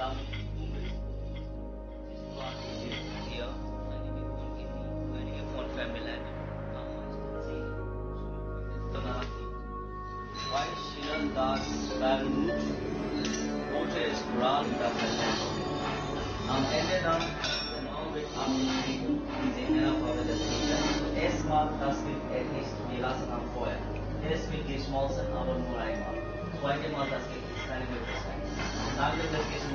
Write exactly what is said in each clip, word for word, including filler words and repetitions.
Islamic tombs. This part is here, and if you want in the, and if you want family land, see, the Marathi. White Shiraz dark sky roof, portraits Quran that now ended on the Norway artistry is a era for the station. S mark tasket at least the last time for it. S with the small sun our more I mark. White mark tasket is kind of a percent. Now the location.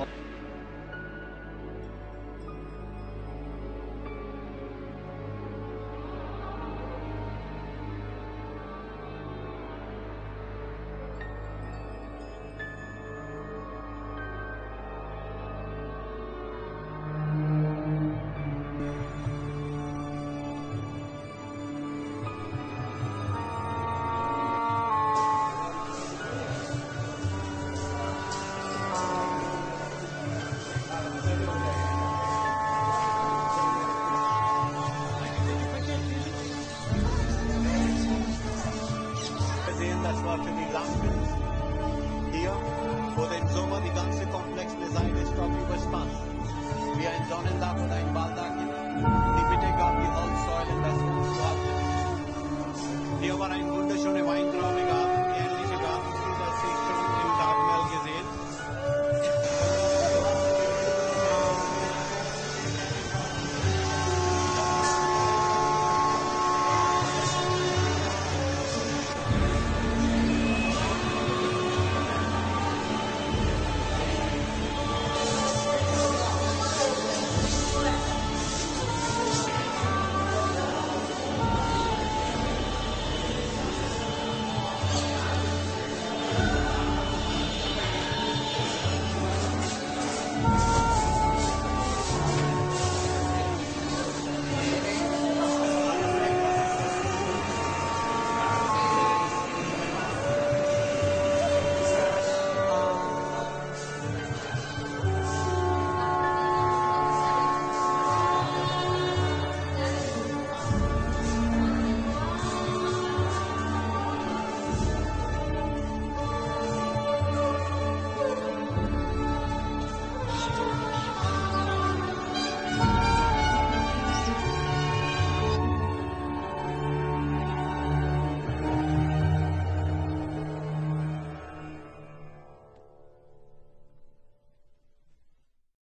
Das war für die Lampen hier, wo im Sommer die ganze Komplex Design ist dort überspannt. Wie ein Sonnendach oder ein Walldach. Die Mitte gab die Holzsäulen, das uns war. Hier war eine wunderschöne Weintraube.